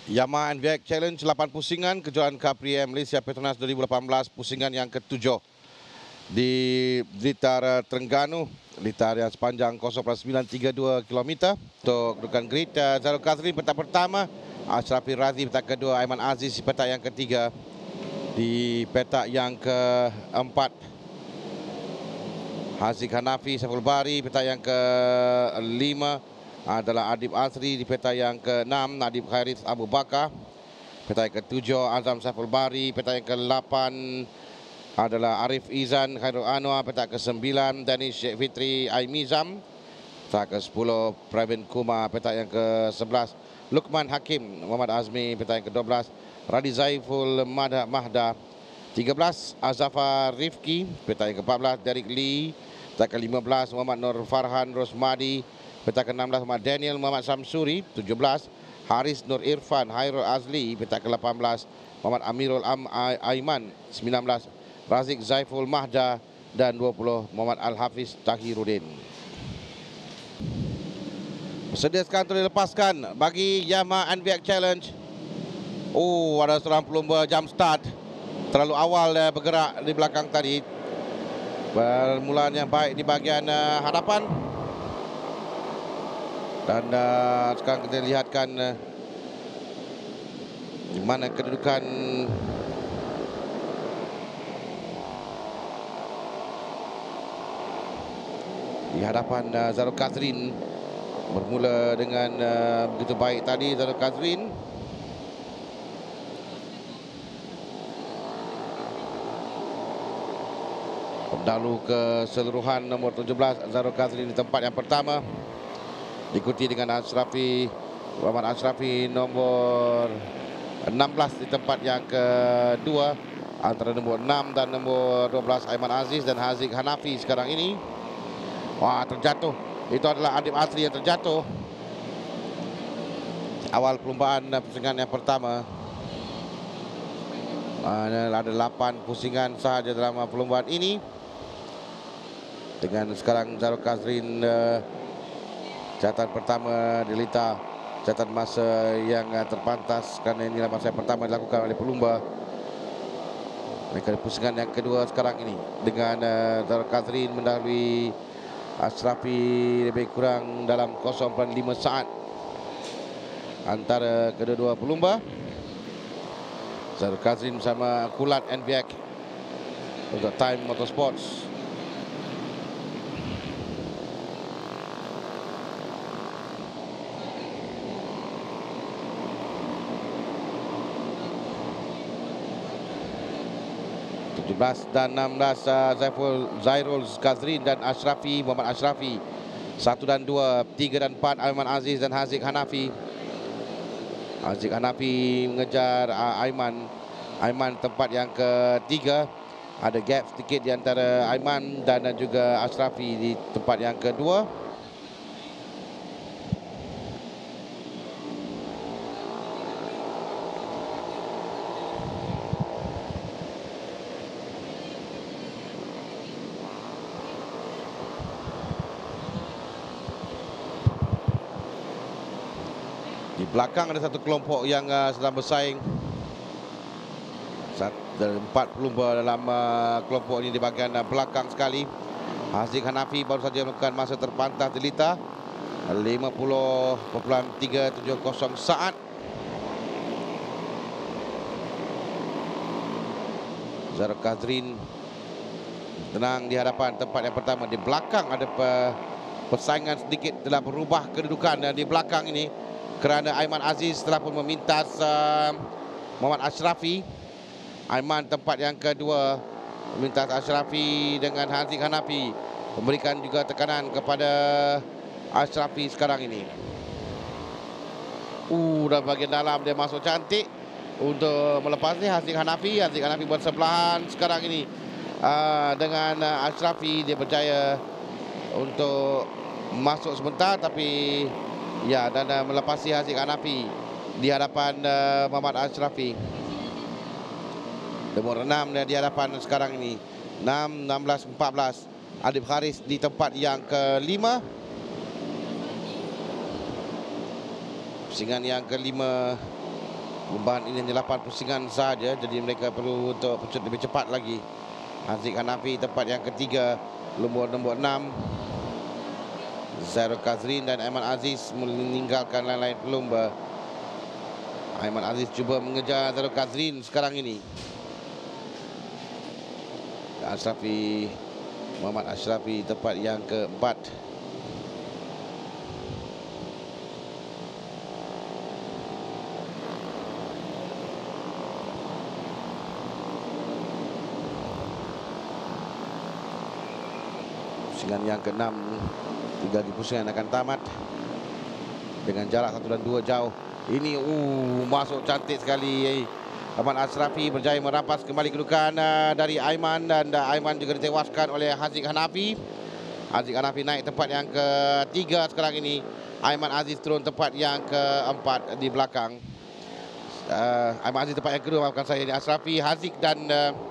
Yamaha NVX Challenge 8 pusingan kejuaraan Capri Malaysia Petronas 2018 pusingan yang ke-7 di Blitar Terengganu. Blitar yang sepanjang 0.932 km. Untuk kedudukan grid, Zarul Kazrin petak pertama, Ashrafi Razi petak kedua, Aiman Aziz petak yang ketiga. Di petak yang keempat, Haziq Hanafi Saiful Bari, petak yang kelima adalah Adib Asri. Di petak yang ke-6, Nadib Khairis Abu Bakar. Petak yang ke-7, Azam Saiful Bari. Petak yang ke-8 adalah Arif Izan Khairul Anwar. Petak ke-9, Danish Sheikh Fitri Aimizam. Petak ke-10, Pravin Kumar. Petak yang ke-11, Lukman Hakim Muhammad Azmi. Petak yang ke-12, Radi Zaiful Mahda. 13, Azafar Rifki. Petak yang ke-14, Derek Lee. Petak ke-15, Muhammad Nur Farhan Rosmadi. Petak ke-16, Muhammad Daniel Muhammad Samsuri. 17, Haris Nur Irfan Hairul Azli. Petak ke-18, Muhammad Amirul Aiman. 19, Razik Zaiful Mahda. Dan 20, Muhammad Al-Hafiz Tahiruddin. Bersedia sekarang untuk dilepaskan bagi Yamaha NVX Challenge. Oh, ada seorang pelumba jump start. Terlalu awal bergerak di belakang tadi. Permulaan yang baik di bahagian hadapan. Dan sekarang kita lihatkan di mana kedudukan di hadapan Zarul Kazrin. Bermula dengan begitu baik tadi Zarul Kazrin. Pendahulu keseluruhan nombor 17 Zarul Kazrin di tempat yang pertama, diikuti dengan Muhammad Ashrafi nombor 16 di tempat yang kedua, antara nombor 6 dan nombor 12 Aiman Aziz dan Haziq Hanafi sekarang ini. Wah, terjatuh. Itu adalah Adib Asri yang terjatuh awal perlumbaan pusingan yang pertama. Ada 8 pusingan sahaja dalam perlumbaan ini. Dengan sekarang Zarul Kazrin catatan pertama dilita, catatan masa yang terpantas kerana inilah masa yang pertama dilakukan oleh pelumba. Mereka di pusingan yang kedua sekarang ini dengan Zarul Kazrin mendahului Ashrafi lebih kurang dalam 0.5 saat antara kedua-dua pelumba. Zarul Kazrin bersama Kulat NVX untuk Time Motorsports. Dan 16 Zairul Kazrin dan Ashrafi Muhammad Ashrafi. 1 dan 2, 3 dan 4 Aiman Aziz dan Haziq Hanafi. Haziq Hanafi mengejar Aiman. Aiman tempat yang ketiga. Ada gap sedikit di antara Aiman dan juga Ashrafi di tempat yang kedua. Di belakang ada satu kelompok yang sedang bersaing. 4 pelumba dalam kelompok ini di bahagian belakang sekali. Haziq Hanafi baru saja melakukan masa terpantas di Lita 50.370 saat. Zarul Kazrin tenang di hadapan tempat yang pertama. Di belakang ada persaingan sedikit telah berubah kedudukan di belakang ini, kerana Aiman Aziz telah pun memintas Muhammad Ashrafi. Aiman tempat yang kedua memintas Ashrafi dengan Haziq Hanafi, memberikan juga tekanan kepada Ashrafi sekarang ini. Dalam bahagian dalam dia masuk cantik untuk melepasnya Haziq Hanafi. Haziq Hanafi bersebelahan sekarang ini dengan Ashrafi. Dia berjaya untuk masuk sebentar, tapi ya, dan melepasi Haziq Hanafi di hadapan Muhammad Ashrafi. Nomor 6 di hadapan sekarang ini. 6, 16, 14. Adib Haris di tempat yang kelima. Pusingan yang kelima Perlumbaan ini hanya 8 pusingan sahaja, jadi mereka perlu untuk pecut lebih cepat lagi. Haziq Hanafi tempat yang ketiga, nombor 6. Zairul Kazrin dan Aiman Aziz meninggalkan lain-lain pelumba. Aiman Aziz cuba mengejar Zairul Kazrin sekarang ini. Ashrafi, Muhammad Ashrafi tempat yang keempat. Pusingan yang ke-6, 3 lagi pusingan akan tamat dengan jarak 1 dan 2 jauh. Ini masuk cantik sekali. Ahmad Ashrafi berjaya merampas kembali kedudukan dari Aiman, dan Aiman juga ditewaskan oleh Haziq Hanafi. Haziq Hanafi naik tempat yang ke-3 sekarang ini. Aiman Aziz turun tempat yang ke-4 di belakang. Aiman Aziz tempat yang kedua, maafkan saya, ini Ashrafi, Haziq dan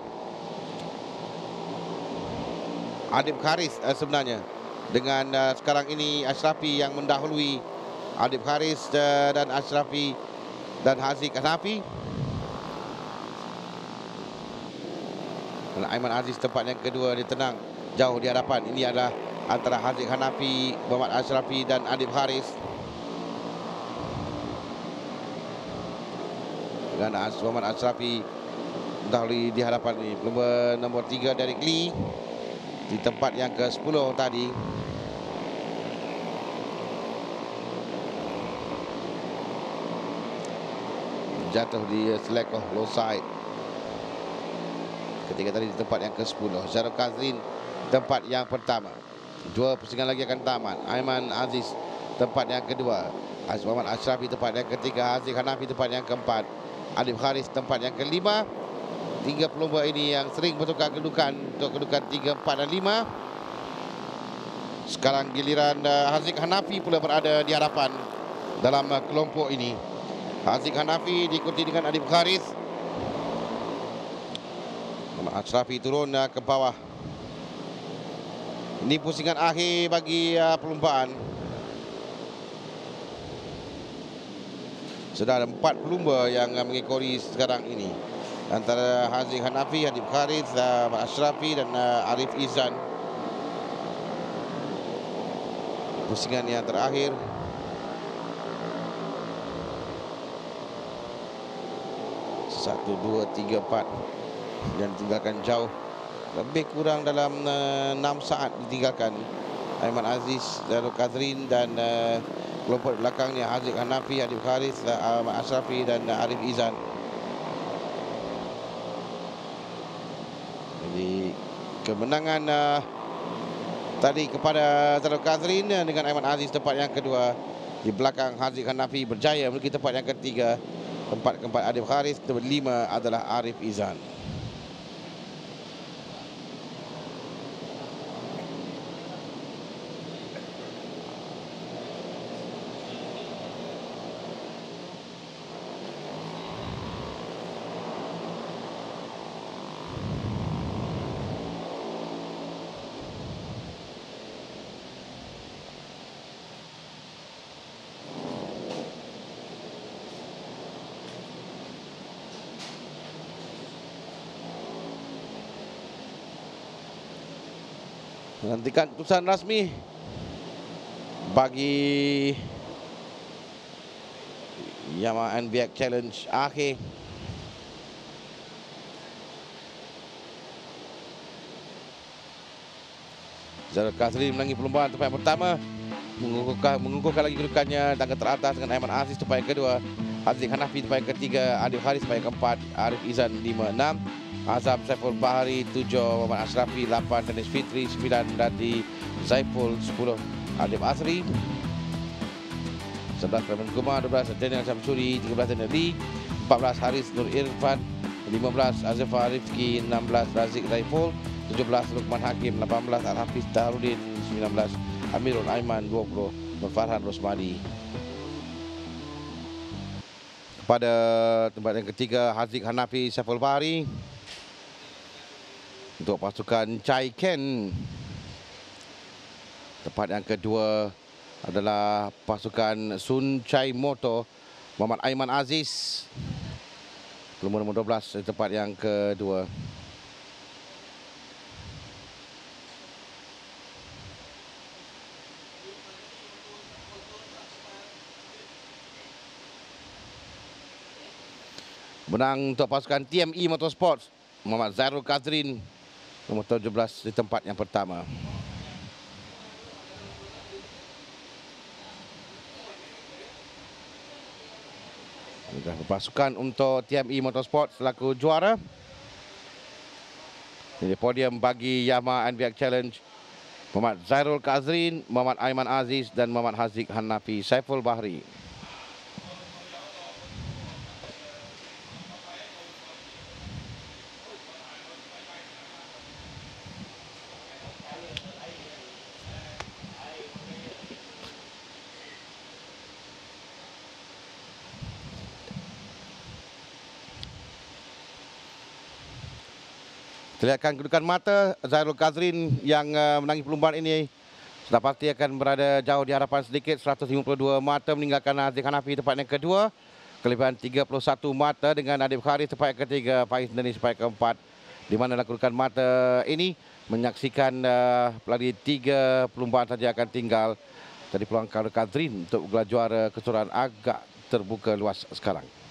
Adib Haris sebenarnya. Dengan sekarang ini Ashrafi yang mendahului Adib Haris dan Ashrafi dan Haziq Hanafi. Aiman Aziz tempat yang kedua, dia tenang jauh di hadapan. Ini adalah antara Haziq Hanafi, Muhammad Ashrafi dan Adib Haris. Dengan Muhammad Ashrafi mendahului di hadapan ini. Pelumba nombor 3 Derek Lee di tempat yang ke-10 tadi. Jatuh di selekoh low side. Ketika tadi di tempat yang ke-10. Zairul Kazrin tempat yang pertama. 2 pusingan lagi akan tamat. Aiman Aziz tempat yang kedua. Muhammad Ashrafi tempat yang ketiga. Haziq Hanafi tempat yang keempat. Adib Haris tempat yang kelima. 3 pelumba ini yang sering bertukar kedudukan untuk kedudukan 3, 4 dan 5. Sekarang giliran Haziq Hanafi pula berada di hadapan dalam kelompok ini. Haziq Hanafi diikuti dengan Adib Haris. Muhammad Ashrafi turun ke bawah. Ini pusingan akhir bagi perlumbaan. Sudah ada 4 pelumba yang mengikuti sekarang ini, antara Haziq Hanafi, Adib Haris, Ashrafi dan Arif Izan. Pusingan yang terakhir. Satu, dua, tiga, 4 dan tinggalkan jauh. Lebih kurang dalam 6 saat ditinggalkan Aiman Aziz, Zairul Kazrin dan kelompok belakangnya Haziq Hanafi, Adib Haris, Ashrafi dan Arif Izan. Jadi kemenangan tadi kepada Zairul Kazrin dengan Aiman Aziz tempat yang kedua. Di belakang Haziq Hanafi berjaya memiliki tempat yang ketiga. Tempat keempat Adib Haris, tempat 5 adalah Arif Izan. Menantikan keputusan rasmi bagi Yamaha NBX Challenge akhir. Zairul Kazrin menangi perlombaan tempat yang pertama, mengukuhkan lagi kedudukannya tangga teratas dengan Aiman Aziz tempat yang kedua, Haziq Hanafi tempat yang ketiga, Adib Haris tempat yang keempat, Arif Izan 5, 6, Azam Saiful Bahari 7, Muhammad Ashrafi 8, Danis Fitri 9, Dadi Zaiful 10, Adib Asri 11, Rahman Kumar 12, Daniel Syamsuri 13, Daniel Lee 14, Haris Nur Irfan 15, Azifah Rifki 16, Razik Zaiful 17, Lukman Hakim 18, Al-Hafiz Taharudin 19, Amirul Aiman 20, Nur Farhan Rosmadi. Pada tempat yang ketiga Haziq Hanafi Saiful Bahari. Untuk pasukan Chai Ken, tempat yang kedua adalah pasukan Sun Chai Moto, Muhammad Aiman Aziz. Pelumba nombor 12 di tempat yang kedua. Menang untuk pasukan TME Motorsports, Muhammad Zairul Kazrin, nombor 17 di tempat yang pertama. Sudah berpasukan untuk TME Motorsports selaku juara. Ini podium bagi Yamaha NBX Challenge, Muhammad Zairul Kazrin, Muhammad Aiman Aziz dan Muhammad Haziq Hanafi Saiful Bahri. Terlihatkan kedudukan mata Zairul Kazrin yang menangi perlumbaan ini sudah pasti akan berada jauh di hadapan sedikit, 152 mata meninggalkan Haziq Hanafi tempat yang kedua, kelebihan 31 mata dengan Adib Kharis tempat yang ketiga, Faiz Nani tempat yang keempat, di mana kedudukan mata ini menyaksikan pelari 3 perlumbaan saja akan tinggal. Jadi peluang Zairul Kazrin untuk gelar juara keseluruhan agak terbuka luas sekarang.